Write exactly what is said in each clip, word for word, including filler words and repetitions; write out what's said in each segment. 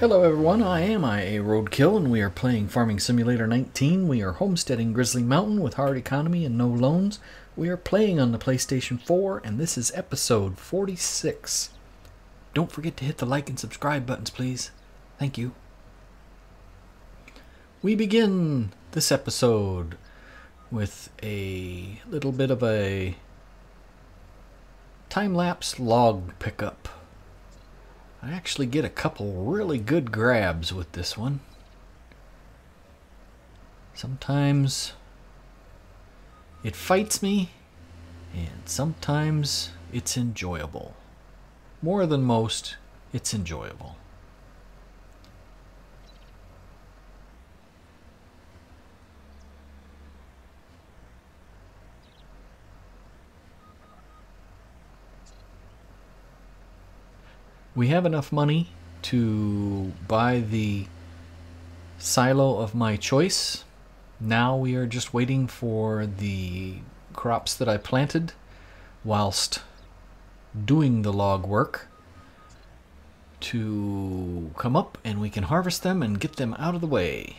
Hello everyone, I am I A Roadkill and we are playing Farming Simulator nineteen. We are homesteading Grizzly Mountain with hard economy and no loans. We are playing on the PlayStation four and this is episode forty-six. Don't forget to hit the like and subscribe buttons, please. Thank you. We begin this episode with a little bit of a time-lapse log pickup. I actually get a couple really good grabs with this one. Sometimes it fights me, and sometimes it's enjoyable. More than most, it's enjoyable. We have enough money to buy the silo of my choice. Now we are just waiting for the crops that I planted whilst doing the log work to come up, and we can harvest them and get them out of the way.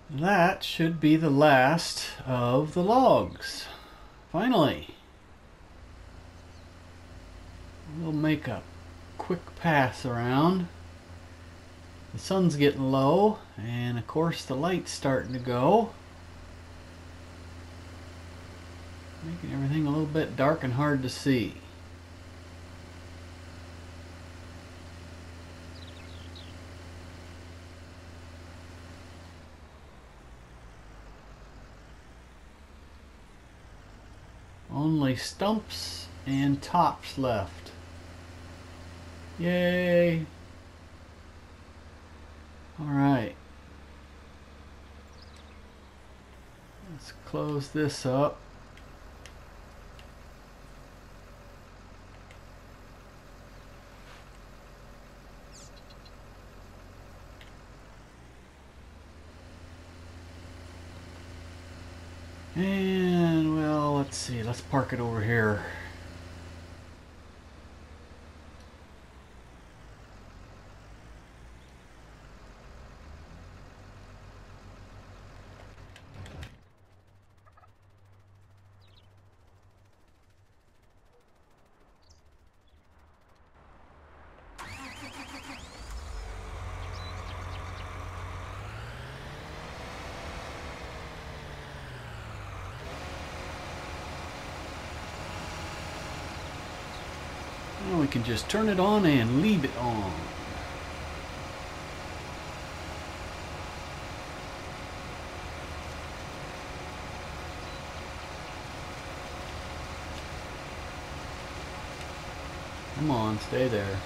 That should be the last of the logs. Finally. We'll make a quick pass around. The sun's getting low, and of course the light's starting to go, making everything a little bit dark and hard to see. Only stumps and tops left. Yay! Alright. Let's close this up. And, well, let's see. Let's park it over here. Now we can just turn it on and leave it on. Come on, stay there.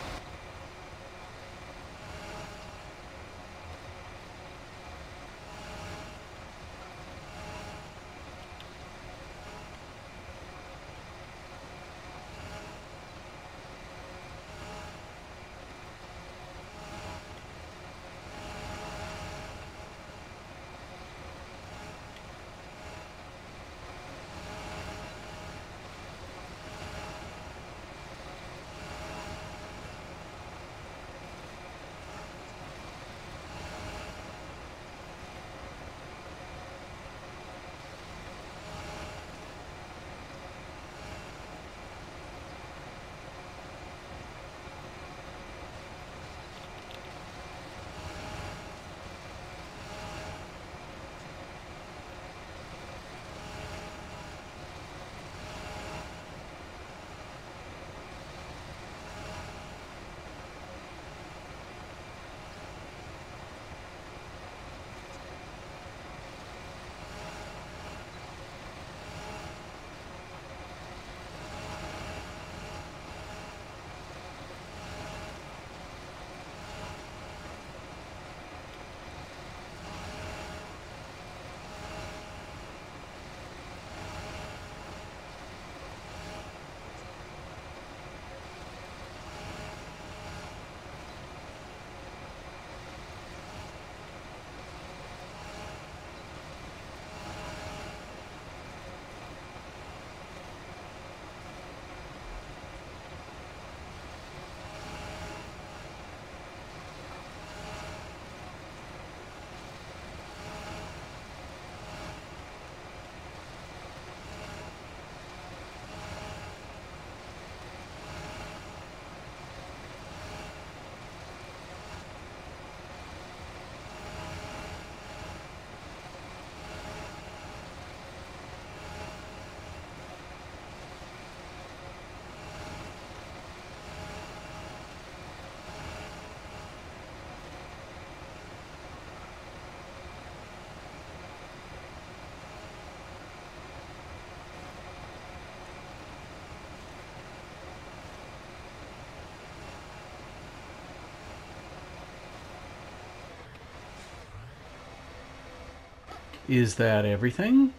Is that everything?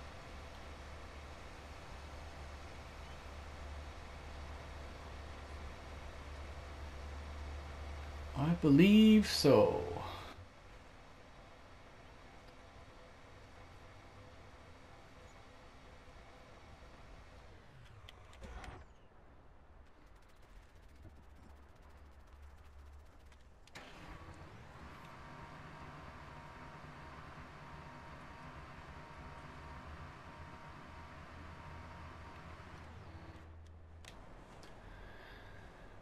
I believe so.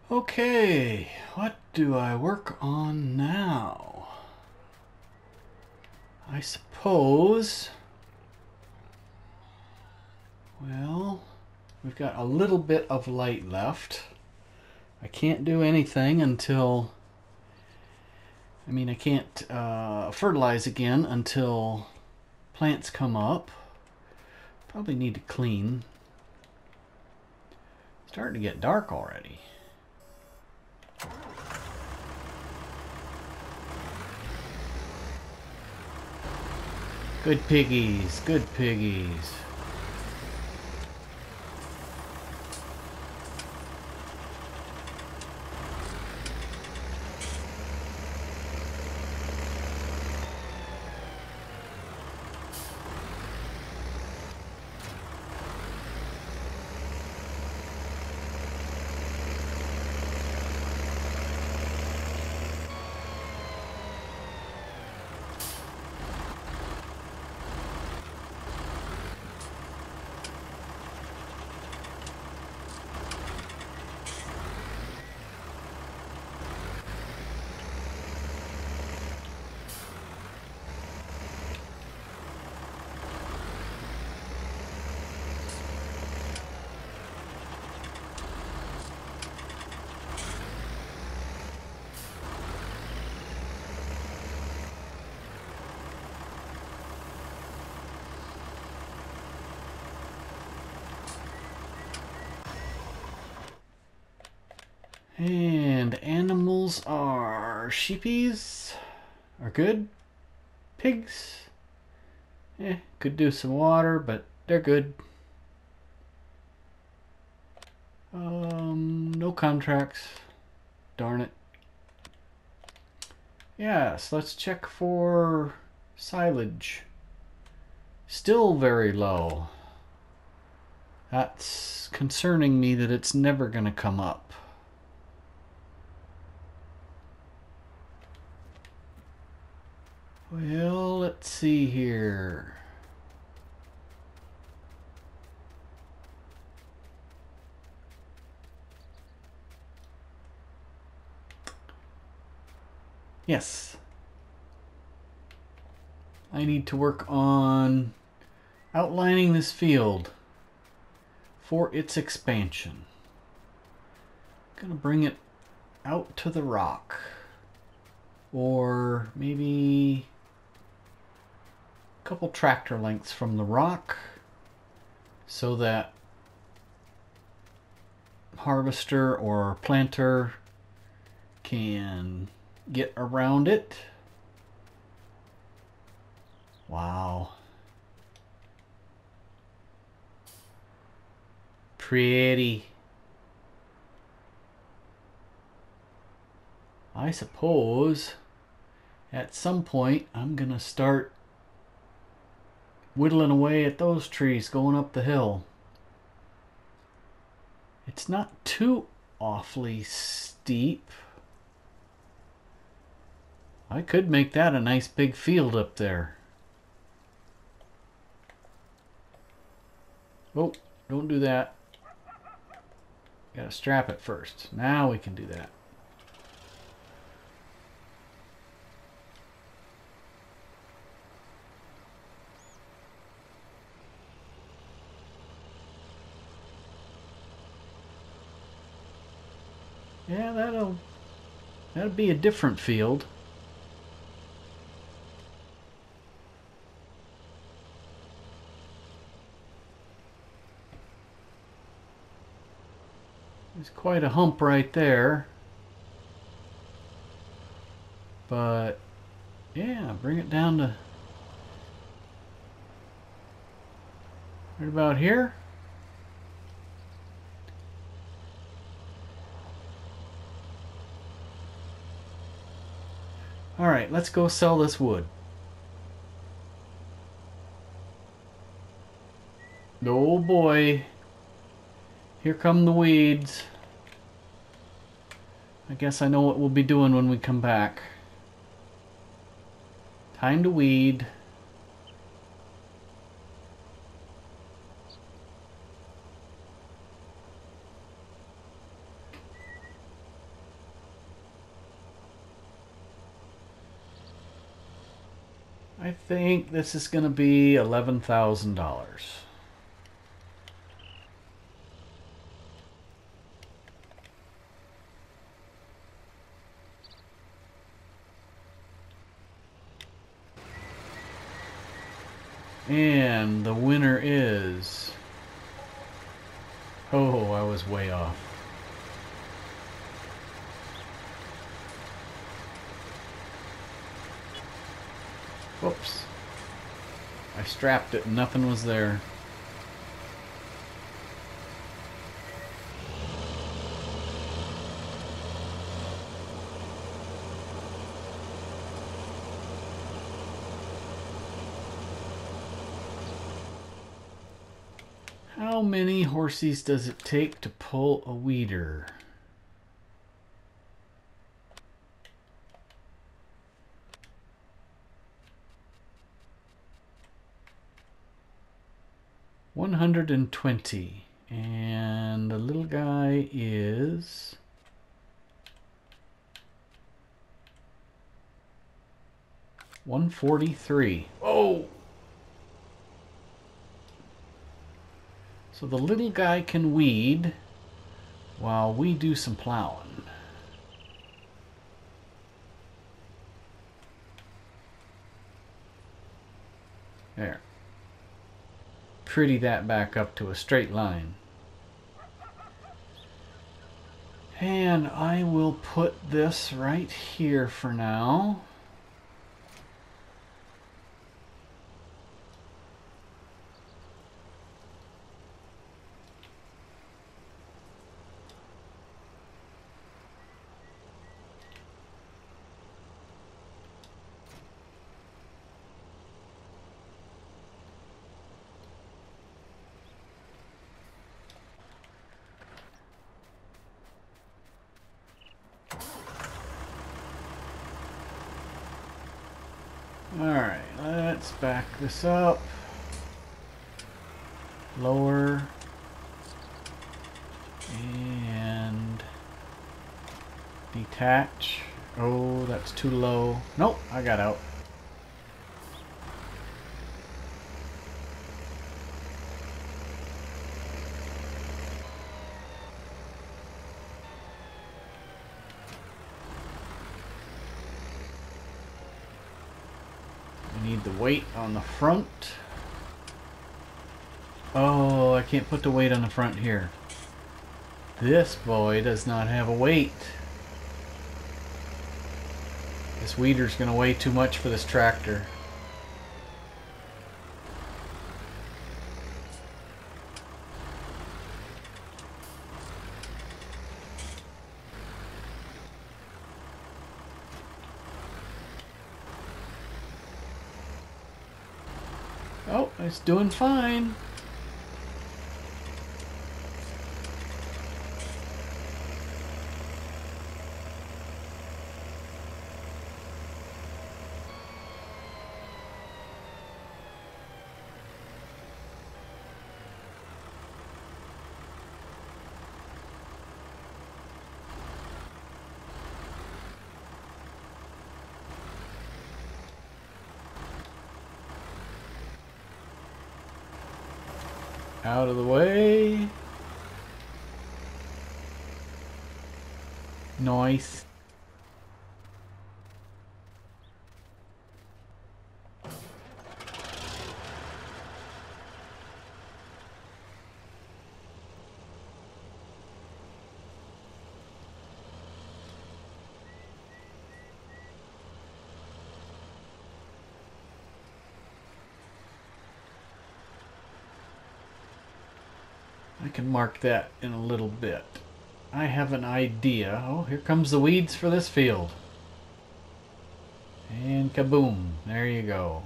Okay, what do I work on now? I suppose... Well, we've got a little bit of light left. I can't do anything until... I mean, I can't uh, fertilize again until plants come up. Probably need to clean. It's starting to get dark already. Good piggies, good piggies. And animals are sheepies are good. Pigs, eh, could do some water, but they're good. Um, no contracts. Darn it. Yes, let's check for silage. Still very low. That's concerning me that it's never going to come up. Well, let's see here. Yes. I need to work on outlining this field for its expansion. I'm gonna bring it out to the rock. Or maybe a couple tractor lengths from the rock so that harvester or planter can get around it. Wow. Pretty. I suppose at some point I'm gonna start whittling away at those trees going up the hill. It's not too awfully steep. I could make that a nice big field up there. Oh, don't do that. Gotta strap it first. Now we can do that. Yeah, that'll that'll be a different field. There's quite a hump right there. But yeah, bring it down to right about here. Alright, let's go sell this wood. Oh boy. Here come the weeds. I guess I know what we'll be doing when we come back. Time to weed. I think this is going to be eleven thousand dollars. And the winner is... Oh, I was way off. Whoops. I strapped it and nothing was there. How many horses does it take to pull a weeder? one hundred twenty. And the little guy is... one forty-three. Oh! So the little guy can weed while we do some plowing. There. Pretty that back up to a straight line. And I will put this right here for now. Alright, let's back this up. Lower. And detach. Oh, that's too low. Nope, I got out. Need the weight on the front. Oh, I can't put the weight on the front here. This boy does not have a weight. This weeder's gonna weigh too much for this tractor. Oh, it's doing fine. Out of the way. Nice. I can mark that in a little bit. I have an idea. Oh, here comes the weeds for this field. And kaboom. There you go.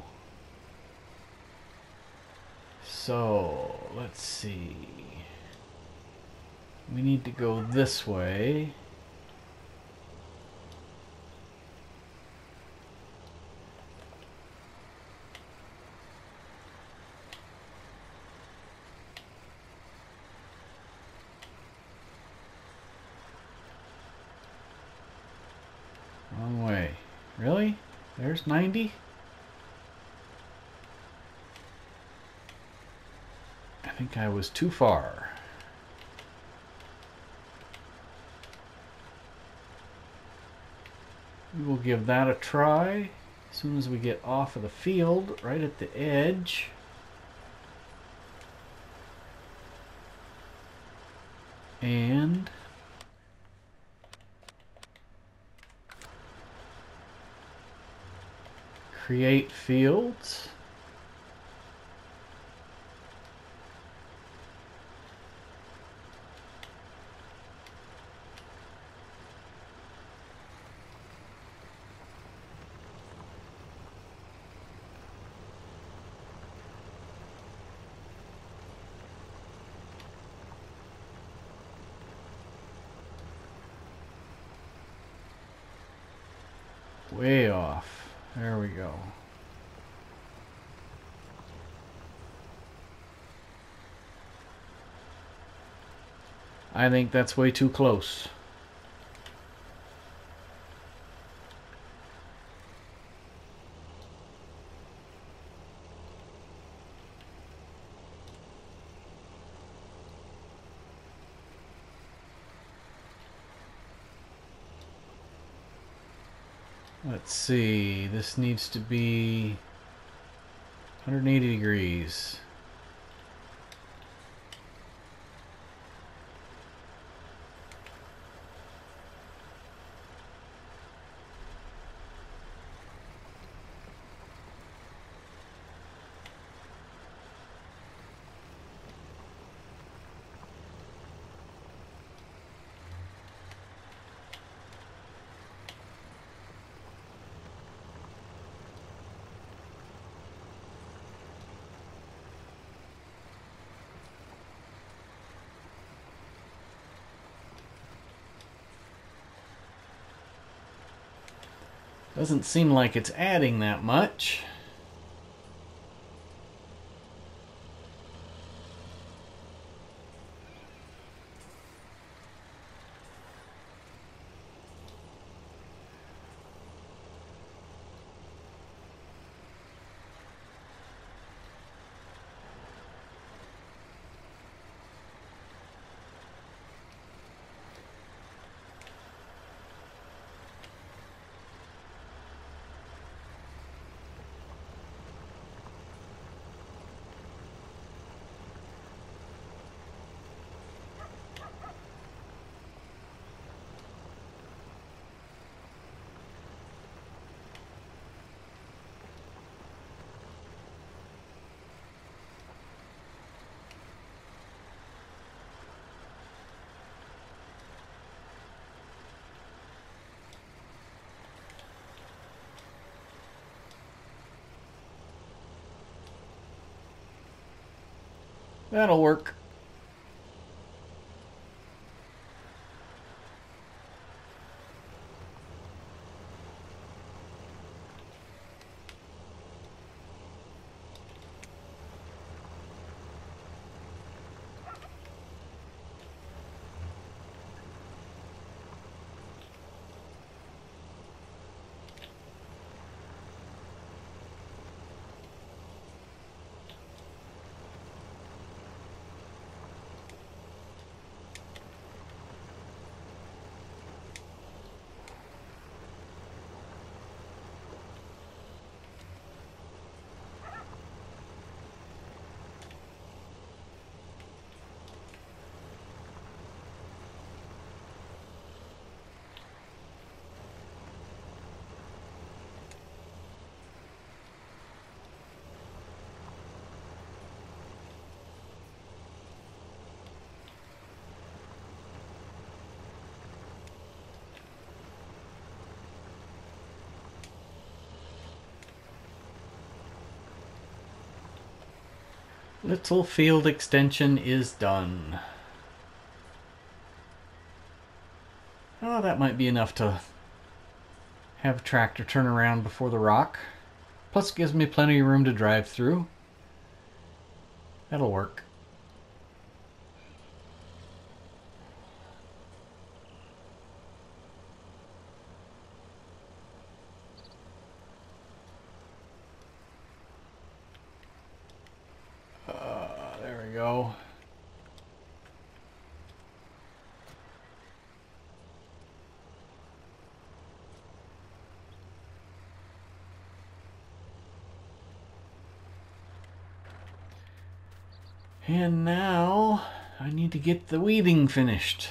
So, let's see. We need to go this way. Wrong way. Really? There's ninety? I think I was too far. We will give that a try as soon as we get off of the field, right at the edge. And create fields. Way off. There we go. I think that's way too close. Let's see, this needs to be one hundred eighty degrees. Doesn't seem like it's adding that much. That'll work. Little field extension is done. Oh, that might be enough to have a tractor turn around before the rock. Plus it gives me plenty of room to drive through. That'll work. we go. And now I need to get the weeding finished.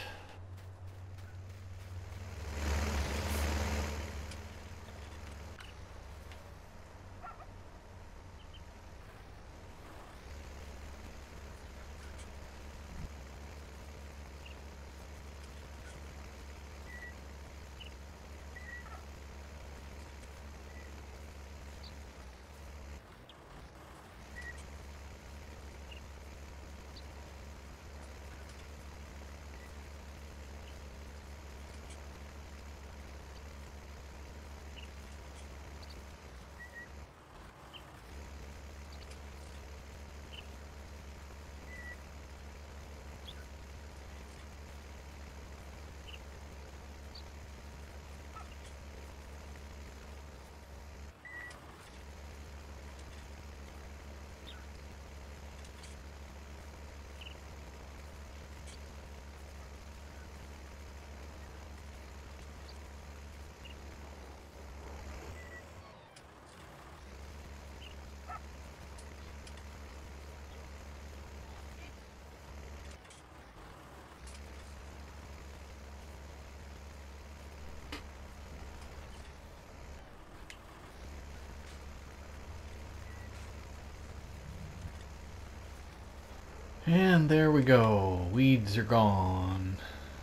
And there we go. Weeds are gone.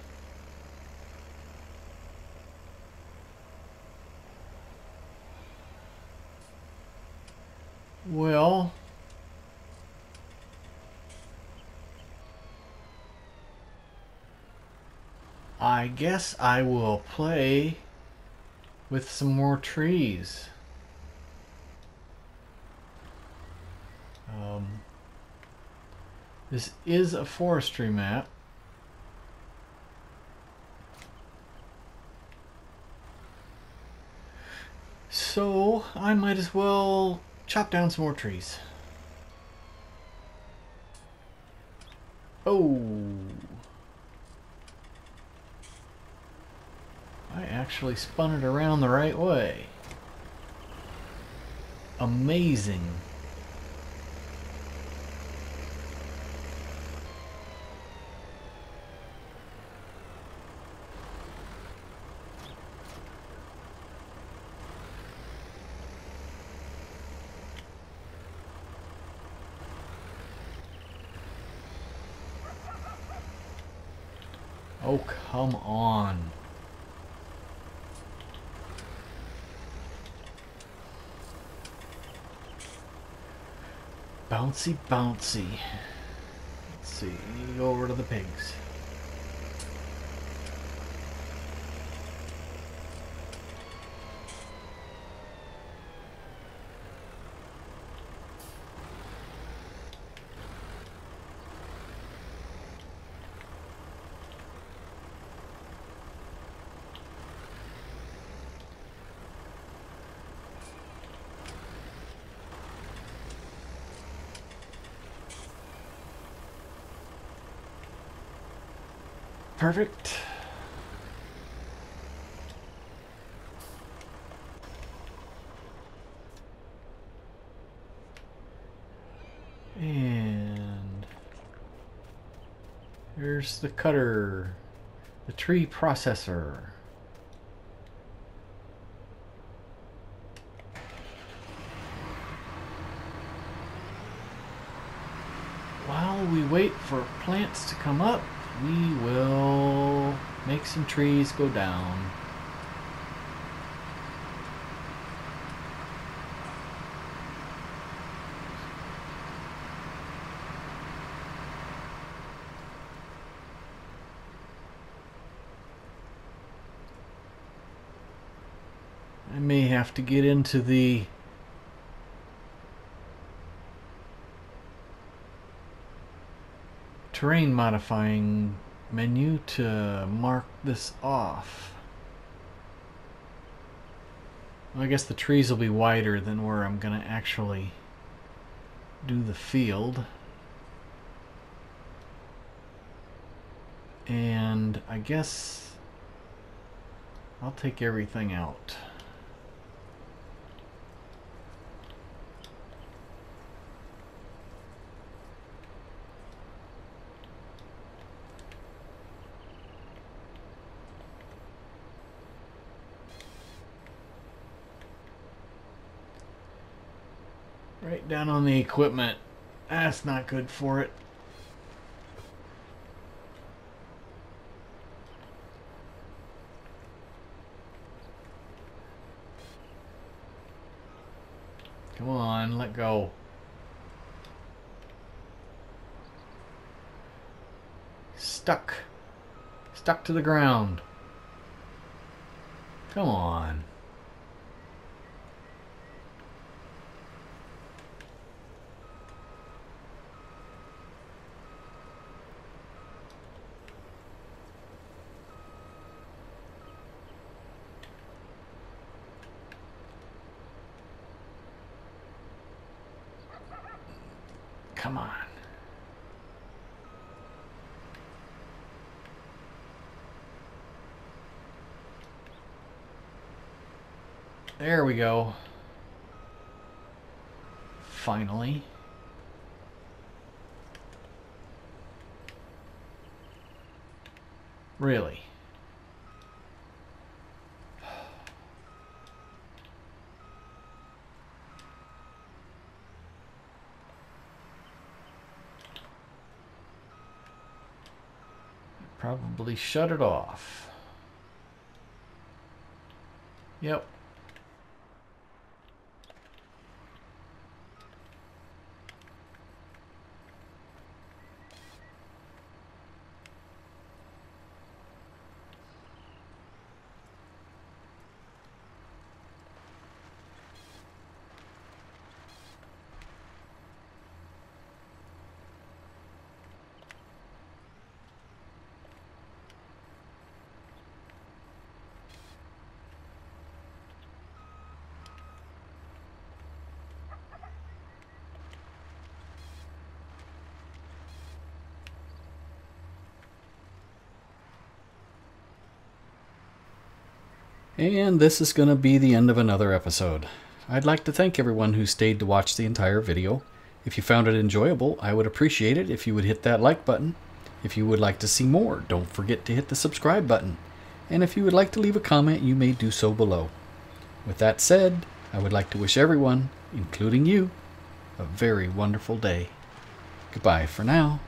Well, I guess I will play with some more trees. Um, this is a forestry map. So I might as well chop down some more trees. Oh, I actually spun it around the right way. Amazing. Oh, come on. Bouncy, bouncy. Let's see, go over to the pigs. Perfect. And here's the cutter, the tree processor. While we wait for plants to come up, we will make some trees go down. I may have to get into the terrain modifying menu to mark this off. Well, I guess the trees will be wider than where I'm gonna actually do the field. And I guess I'll take everything out. Right down on the equipment. That's not good for it. Come on, let go. Stuck. Stuck to the ground. Come on. Come on. There we go. Finally. Really? Probably shut it off. Yep. And this is going to be the end of another episode. I'd like to thank everyone who stayed to watch the entire video. If you found it enjoyable, I would appreciate it if you would hit that like button. If you would like to see more, don't forget to hit the subscribe button. And if you would like to leave a comment, you may do so below. With that said, I would like to wish everyone, including you, a very wonderful day. Goodbye for now.